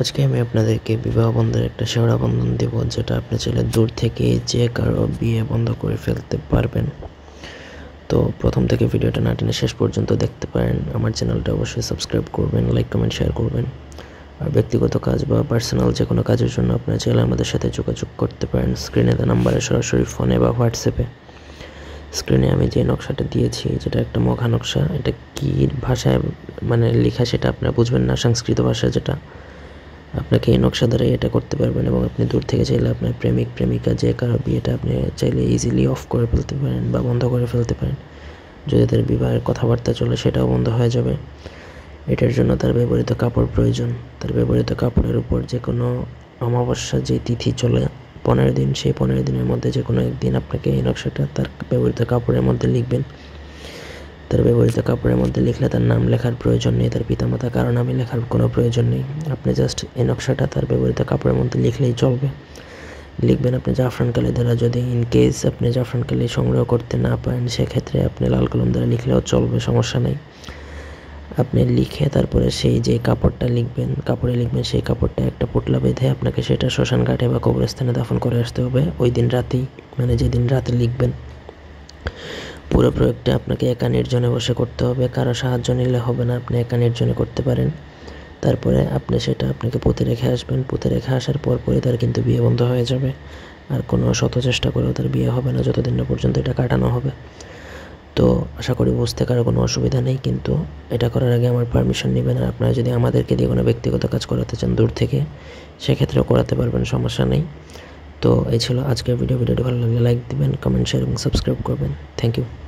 আজকে আমি আপনাদেরকে বিবাহ বন্ধনের একটা শেওড়া বন্ধন দেব, যেটা আপনি চাইলে দূর থেকে যে কারো বিয়ে বন্ধ করে ফেলতে পারবেন। তো প্রথম থেকে ভিডিওটা না টেনে শেষ পর্যন্ত দেখতে পারেন। আমার চ্যানেলটা অবশ্যই সাবস্ক্রাইব করবেন, লাইক কমেন্ট শেয়ার করবেন। আর ব্যক্তিগত কাজ বা পার্সোনাল যে কোনো কাজের জন্য আপনারা চাইলে আমাদের সাথে যোগাযোগ করতে পারেন স্ক্রিনে দেওয়া নাম্বারে, সরাসরি ফোনে বা হোয়াটসঅ্যাপে। স্ক্রিনে আমি যে নকশাটা দিয়েছি, যেটা একটা মঘা নকশা, এটা কী ভাষায় লেখা সেটা আপনারা বুঝবেন না, সংস্কৃত ভাষা যেটা। আপনাকে এই নকশা দ্বারাই এটা করতে পারবেন এবং আপনি দূর থেকে চাইলে আপনার প্রেমিক প্রেমিকা যে কারো বিয়েটা আপনি চাইলে ইজিলি অফ করে ফেলতে পারেন বা বন্ধ করে ফেলতে পারেন। যদি তার বিবাহের কথাবার্তা চলে সেটাও বন্ধ হয়ে যাবে। এটার জন্য তার ব্যবহৃত কাপড় প্রয়োজন। তার ব্যবহৃত কাপড়ের উপর যে কোনো অমাবস্যা যে তিথি চলে 15 দিন, সেই 15 দিনের মধ্যে যে কোনো একদিন আপনাকে এই নকশাটা তার ব্যবহৃত কাপড়ের মধ্যে লিখবেন। তার ব্যবহৃত কাপড়ের মধ্যে লিখলে তার নাম লেখার প্রয়োজন নেই, তার পিতামাতা কারো নামে লেখার কোনো প্রয়োজন নেই। আপনি জাস্ট এই নকশাটা তার ব্যবহৃত কাপড়ের মধ্যে লিখলেই চলবে। লিখবেন আপনি জাফরান কালি দ্বারা। যদি ইন কেস আপনি জাফরান কালি সংগ্রহ করতে না পারেন, সেক্ষেত্রে আপনি লাল কলম দ্বারা লিখলেও চলবে, সমস্যা নেই। আপনি লিখে তারপরে সেই যে কাপড়ে লিখবেন, সেই কাপড়টা একটা পোটলা বেঁধে আপনাকে সেটা শ্মশান ঘাটে বা কবরস্থানে দাফন করে আসতে হবে ওই দিন রাতেই, যেদিন রাতে লিখবেন। পুরো প্রয়োগটা আপনাকে একা নির্জনে বসে করতে হবে, কারো সাহায্য নিলে হবে না, আপনি একা নির্জনে করতে পারেন। তারপরে আপনি সেটা আপনাকে পুঁতে রেখে আসবেন। পুঁতে রেখে আসার পরপরই তার কিন্তু বিয়ে বন্ধ হয়ে যাবে। আর কোনো শত চেষ্টা করেও তার বিয়ে হবে না যতদিন না পর্যন্ত এটা কাটানো হবে। তো আশা করি বুঝতে কারো কোনো অসুবিধা নেই, কিন্তু এটা করার আগে আমার পারমিশন নেবেন। আর আপনারা যদি আমাদেরকে দিয়ে কোনো ব্যক্তিগত কাজ করাতে চান দূর থেকে, সেক্ষেত্রেও করাতে পারবেন, সমস্যা নেই। তো এই ছিল আজকের ভিডিওটি ভালো লাগলে লাইক দিবেন, কমেন্ট শেয়ার এবং সাবস্ক্রাইব করবেন। Thank you.